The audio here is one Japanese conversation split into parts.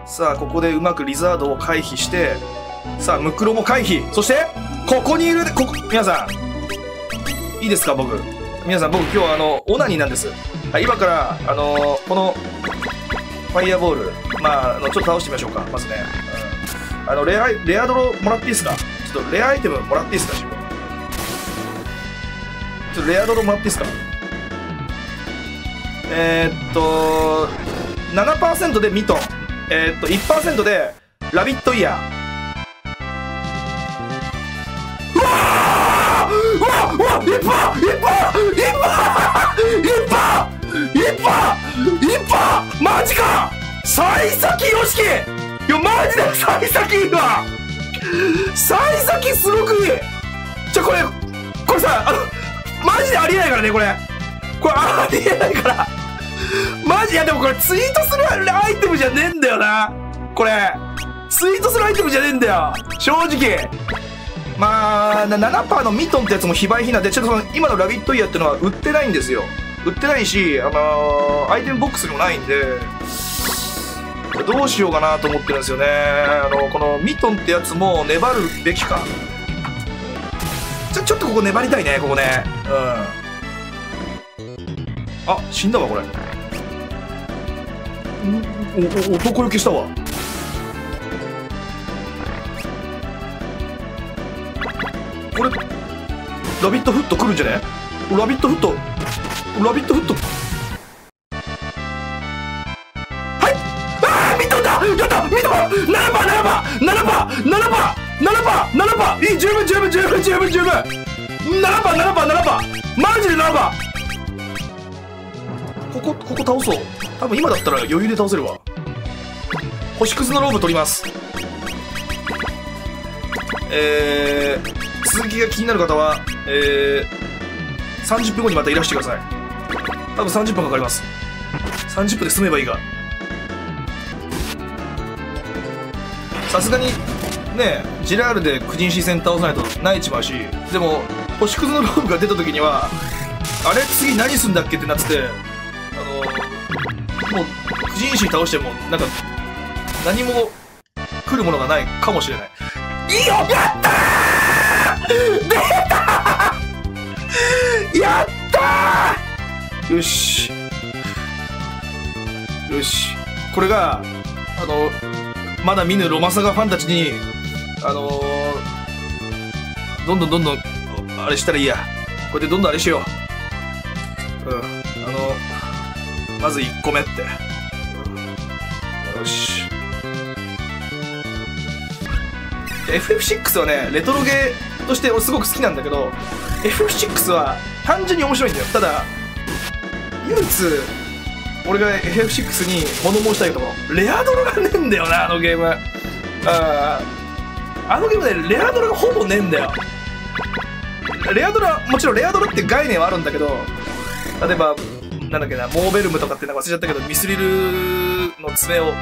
さあここでうまくリザードを回避して、さあムクロも回避、そしてここにいる皆さんいいですか、皆さん僕今日オナニーなんです。はい、今からこのファイヤーボール、ちょっと倒してみましょうか。まずね、レアドロもらっていいですか。ちょっとレアアイテムもらっていいですか。ちょっとレアドロもらっていいですか。7% でミトン、1% でラビットイヤー。うわー、うわ1パーマジか。幸先よしき、いやマジで幸先いいわ。幸先すごくいい。これさ、マジでありえないからね、これありえないからマジ。いやでもこれツイートするアイテムじゃねえんだよな。これツイートするアイテムじゃねえんだよ正直。7% のミトンってやつも非売品なんで、ちょっと今のラビットイヤーってのは売ってないんですよ。売ってないし、アイテムボックスにもないんで、どうしようかなと思ってるんですよね。このミトンってやつも粘るべきか。ちょっとここ粘りたいね、ここね。あ、死んだわこれ。男よけしたわ。これラビットフット来るんじゃね。ラビットフットはい。あーミトンだ。やった、ミトン 7%。いい、十分7%マジで7%。ここ倒そう。多分今だったら余裕で倒せるわ。星屑のローブ取ります。続きが気になる方は、30分後にまたいらしてください。多分30分かかります。30分で済めばいいが。さすがにね、ジラールでクジンシー戦倒さないと泣いちまうし、でも星屑のローブが出た時にはあれ次何すんだっけってなってて、もうクジンシー倒してもなんか何も来るものがないかもしれない。いいよ、やったー出たーやったー。よしこれがまだ見ぬロマサガファンたちにどんどんあれしたらいいや。これでどんどんあれしよう。まず1個目って、よし。FF6 はね、レトロゲーとして俺すごく好きなんだけど、 FF6 は単純に面白いんだよ。ただ唯一俺が FF6 に物申したいけど、レアドロがねえんだよな、あのゲーム。あのゲームでレアドロがほぼねえんだよ。レアドロはもちろんレアドロって概念はあるんだけど、例えばなんだっけな、モーベルムとかってなんか忘れちゃったけど、ミスリルの爪を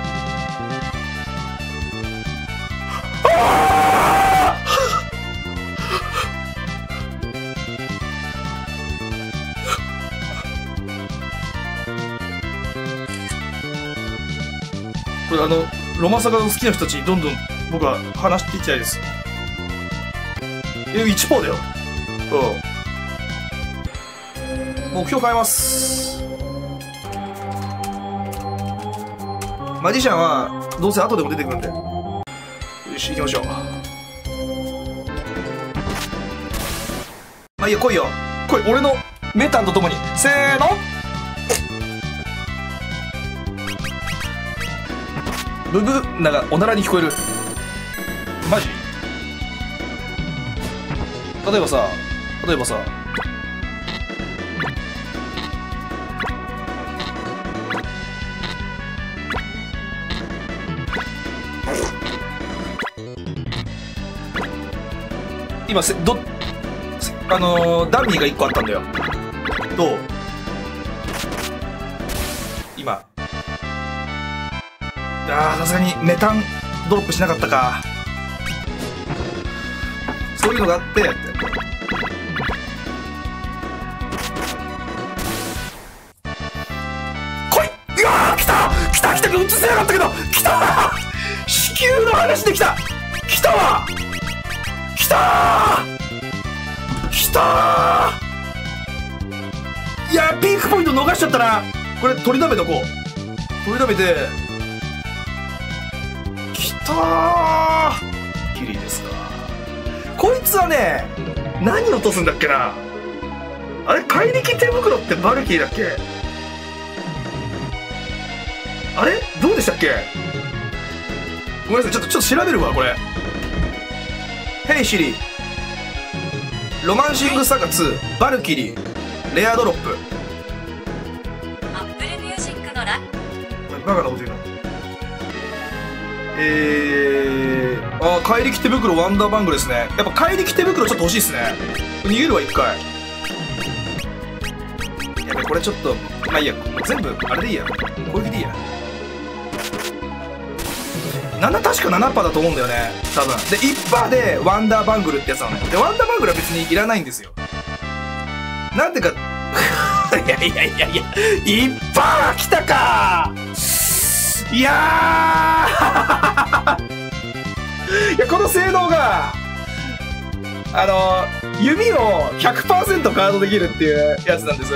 これロマサガの好きな人たちにどんどん僕は話していきたいです。1% だよ。目標変えます。マジシャンはどうせ後でも出てくるんで、よし行きましょう。まあいいよ、来いよ来い、俺のメタンとともにせーの。ブブなんかおならに聞こえる。マジ。例えばさ今ダミーが1個あったんだよ。どう今。さすがにメタンドロップしなかったか。そういうのがあってやって、来い。いやー来た来たけど映せなかったけど来た子宮の話で来た来たわ来た来たいやピークポイント逃しちゃったな。これ取りだめとこう。取りだめて来たーキリですか。こいつはね何落とすんだっけな。あれ怪力手袋ってバルキリーだっけ。あれどうでしたっけ。ごめんなさいちょっと調べるわこれ。ヘイシリロマンシングサガ2バルキリーレアドロップ。 アップルミュージックのラバカなこと言うな。怪力手袋ワンダーバングルですね。やっぱ怪力手袋ちょっと欲しいですね。逃げるわ一回。やべこれちょっとまあいいや全部あれでいいや攻撃でいいや。確か 7% だと思うんだよね多分で 1% でワンダーバングルってやつなのね。でワンダーバングルは別にいらないんですよ。なんてかいや 1% 来たか。いやいやこの性能が弓を 100% カードできるっていうやつなんです。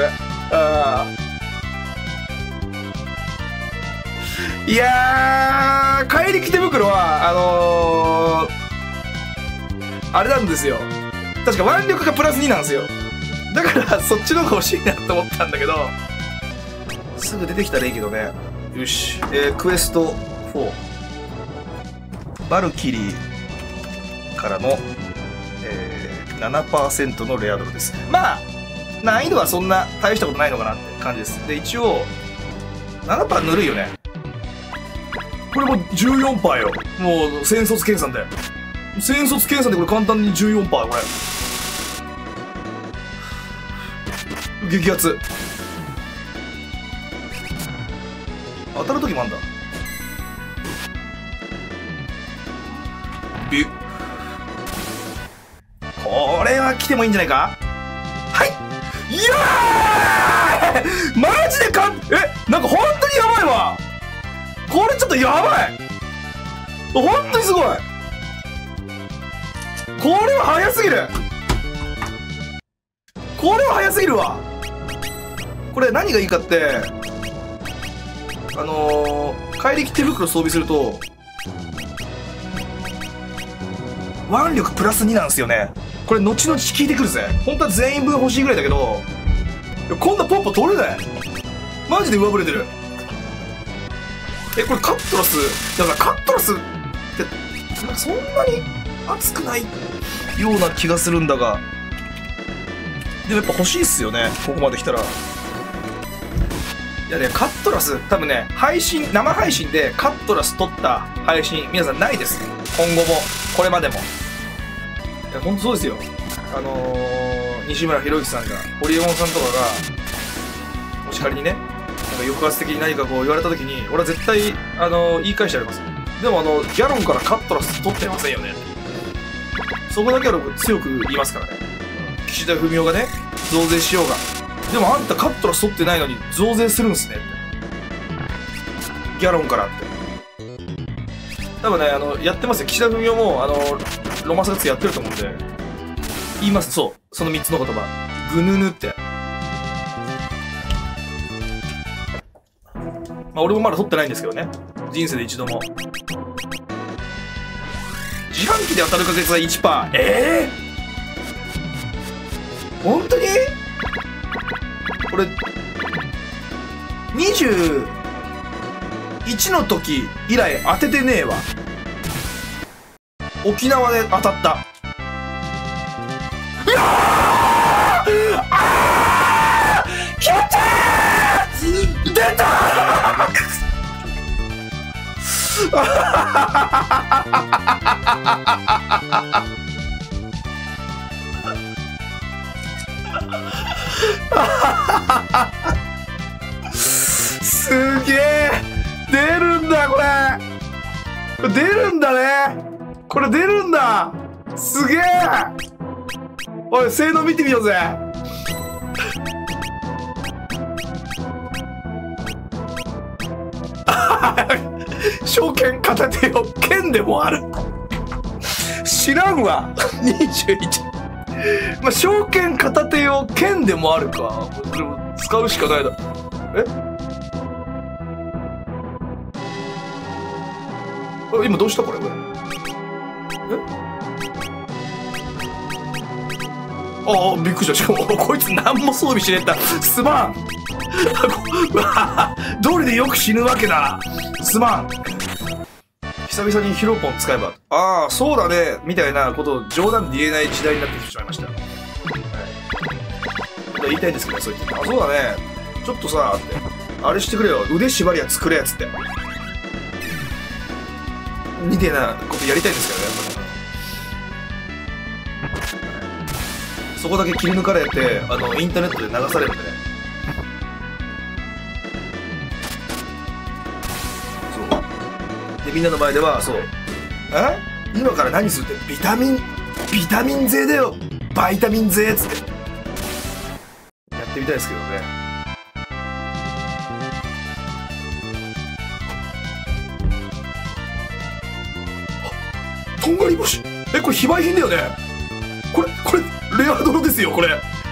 いやー怪力手袋はあれなんですよ。確か腕力がプラス2なんですよ。だからそっちの方が欲しいなと思ったんだけどすぐ出てきたらいいけどね。よし、クエスト4バルキリーからの、7% のレアドルです。まあ難易度はそんな大したことないのかなって感じです。で一応 7% ぬるいよね。これも 14% よ。もう戦卒計算で戦卒計算でこれ簡単に 14% これ激アツ。当たる時もあんだ。これは来てもいいんじゃないか。はいいやーマジでなんか本当にやばいわこれ。ちょっとやばい本当にすごい。これは早すぎる。これは早すぎるわ。これ何がいいかって怪力手袋装備すると腕力プラス2なんですよね。これ後々効いてくるぜ。本当は全員分欲しいぐらいだけどこんなポンポン取れない。マジで上振れてる。これカットラスだからカットラスってなんかそんなに熱くないような気がするんだがでもやっぱ欲しいっすよねここまで来たら。いやねカットラス多分ね生配信でカットラス撮った配信皆さんないです。今後もこれまでもいやほんとそうですよ。西村博之さんがホリエモンさんとかがもし仮にねなんか抑圧的に何かこう言われた時に俺は絶対言い返してやります。でもギャロンからカットラス取ってませんよね。そこだけは僕強く言いますからね。岸田文雄がね増税しようがでもあんたカットラス取ってないのに増税するんすねってギャロンからって多分ねやってますよ。岸田文雄もロマサガツやってると思うんで言います。そうその3つの言葉ぐぬぬってまあ俺もまだ取ってないんですけどね人生で一度も。自販機で当たる確率は 1%。本当にこれ21の時以来当ててねえわ。沖縄で当たった。いやあーやったー出たすげえ出るんだこれ出るんだねこれ出るんだすげえおい性能見てみようぜ証券片手よ剣でもある。知らんわ。21。まあ、証券片手よ剣でもあるか。それも使うしかないだ。今どうしたこれ。ああ、びっくりした。しかもこいつ何も装備しねえった。すまん。道理でよく死ぬわけだ。すまん。久々にヒロポン使えば、ああそうだねみたいなことを冗談で言えない時代になってきてしまいました。はい、言いたいんですけど、そう言って、あ、そうだね、ちょっとさって、あれしてくれよ、腕縛りや作れやつってみたいなことやりたいんですけどね、やっぱりそこだけ切り抜かれてインターネットで流されるんでね。でみんなの前ではそう、今から何するってビタミン税だよ、バイタミン税っつってやってみたいですけどね。とんがり星、これ非売品だよね。これレアドロですよ。これ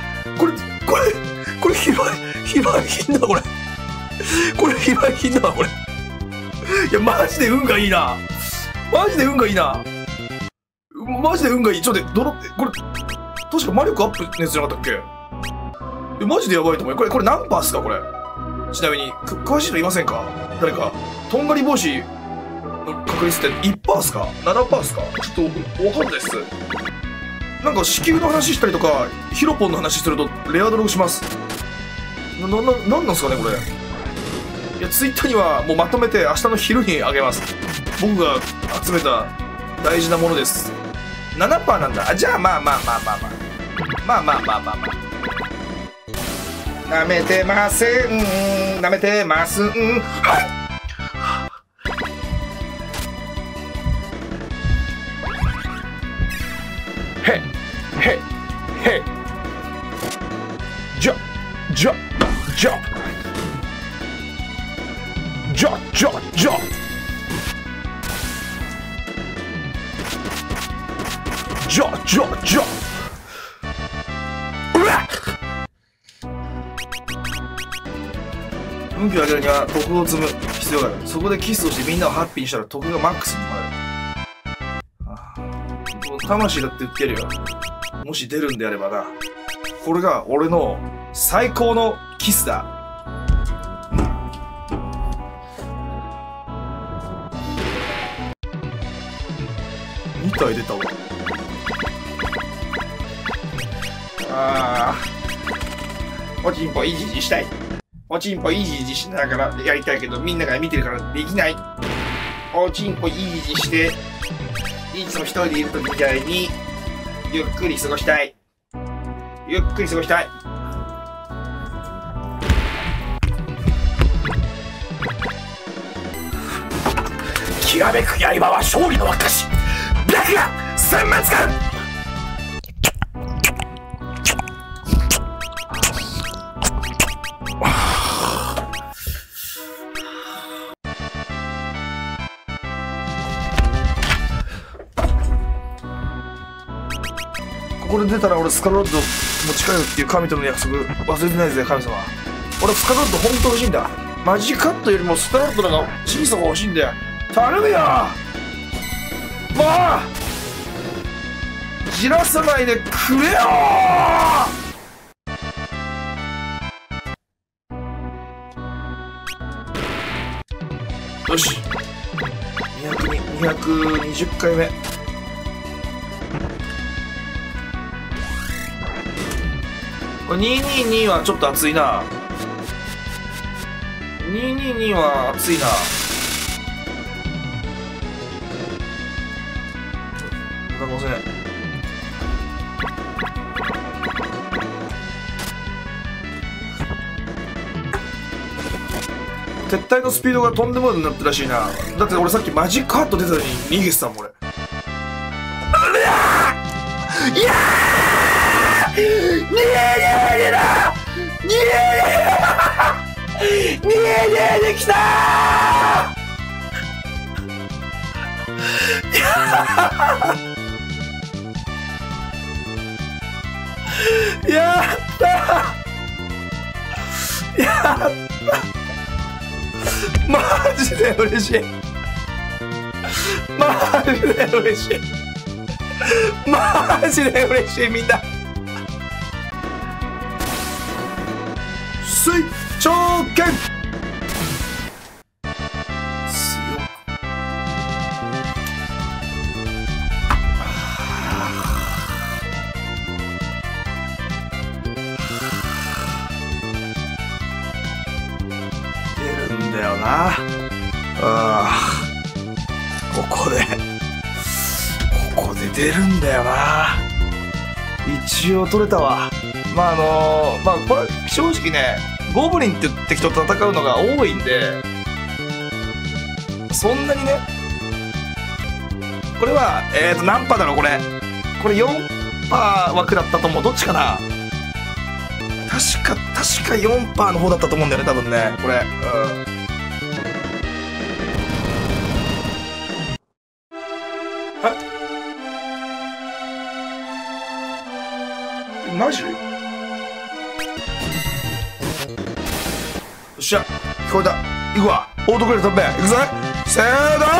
非売品だ。これ非売品だわ。これいや、マジで運がいいな。マジで運がいい。ちょっとこれ確か魔力アップのやつじゃなかったっけ。マジでやばいと思う。これ何パーっすかこれ。ちなみに詳しい人いませんか、誰か。とんがり帽子の確率って1パーっすか 7 パーっすか。ちょっとわかんないっす。なんか子宮の話したりとかヒロポンの話するとレアドロします。なんなんすかねこれ。いや、ツイッターにはもうまとめて明日の昼にあげます。僕が集めた大事なものです。7%なんだ。じゃあまあなめてません、なめてますん。はいへじゃうわっ。運気を上げるには徳を積む必要がある。そこでキスをしてみんなをハッピーにしたら徳がマックスになる。もう魂だって言ってやるよ。もし出るんであればな。これが俺の最高のキスだ。2体出たわ。おちんぽいじじしたい。おちんぽいじじしながらやりたいけど、みんなが見てるからできない。おちんぽいじじして、いつも一人でいるときみたいにゆっくり過ごしたい。きらめく刃は勝利の証。白が千万使う。ここで出たら俺スカロッド持ち帰るっていう神との約束忘れてないぜ神様。俺スカロッド本当欲しいんだ。マジカットよりもスカロッドの方が小さく欲しいんだよ。頼むよもうじらさないでくれよよし220回目。これ222はちょっと熱いな。222は熱いな。すいません。撤退のスピードがとんでもなくなったらしいな。だって俺さっきマジックハット出たのに逃げてたもん俺。いやー逃げてきたー。 やったやったマジで嬉しい。マジで嬉しい。マジで嬉しい。みんな水長剣出るんだよな。ここで出るんだよな。一応取れたわ。まあこれ正直ね、ゴブリンって敵と戦うのが多いんで、そんなにね、これは何パーだろう。これ4パー枠だったと思う。どっちかな。確か4パーの方だったと思うんだよね、多分ね、これ。マジ？よっしゃ、聞こえた。行くわ。オートクレート飛べ。行くぜ。せーの。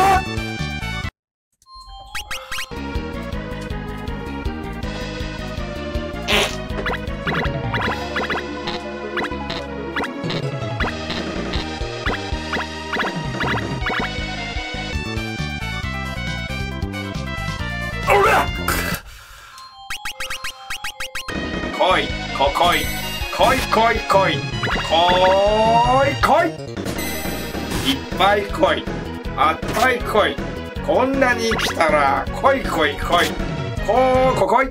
おら！来い、来い、来い、来い、来い、来い、いっぱい来い、あったい来い、こんなに来たら来い来い来い、こい、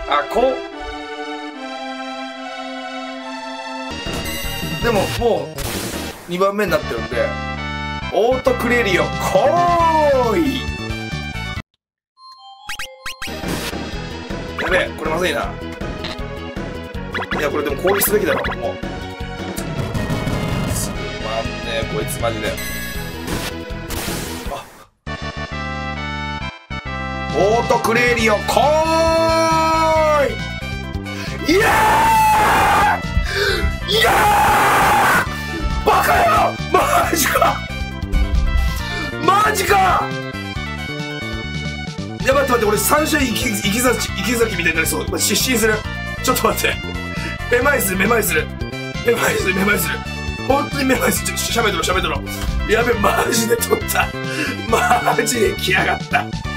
でももう2番目になってるんで、オートクレリオ来い。やべえ、これまずいな。いや、これでも攻撃すべきだろ。もうつまんねえこいつマジで。オートクレリオ来い。いやーいやーバカよ。マジかマジか。いや、待って、俺サンシャイン池崎みたいになりそう。失神する。ちょっと待って、めまいする。本当にめまいする。しゃべってろ。やべ、マジで取った。マジで来やがった。